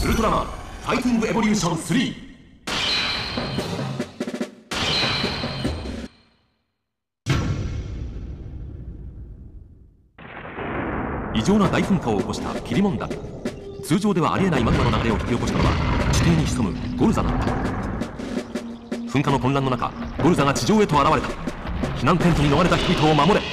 ウルトラマンファイティングエボリューション3。異常な大噴火を起こしたキリモン岳。通常ではありえないマグマの流れを引き起こしたのは地底に潜むゴルザだった。噴火の混乱の中、ゴルザが地上へと現れた。避難テントに逃れた人々を守れ。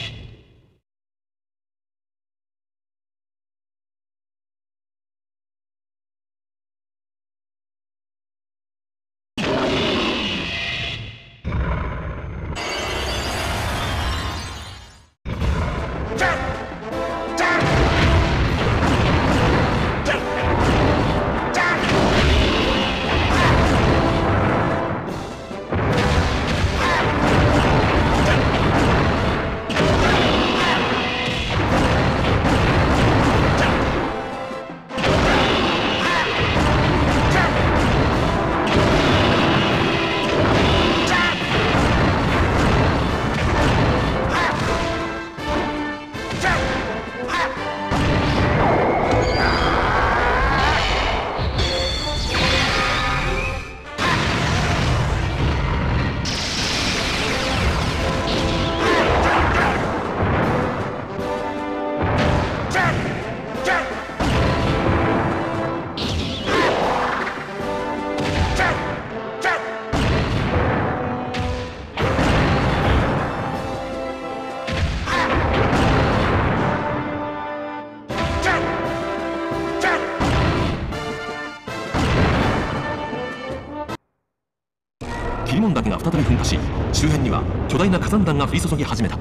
キリモン岳が再び噴火し、周辺には巨大な火山弾が降り注ぎ始めた。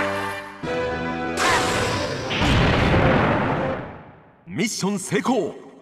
ミッション成功。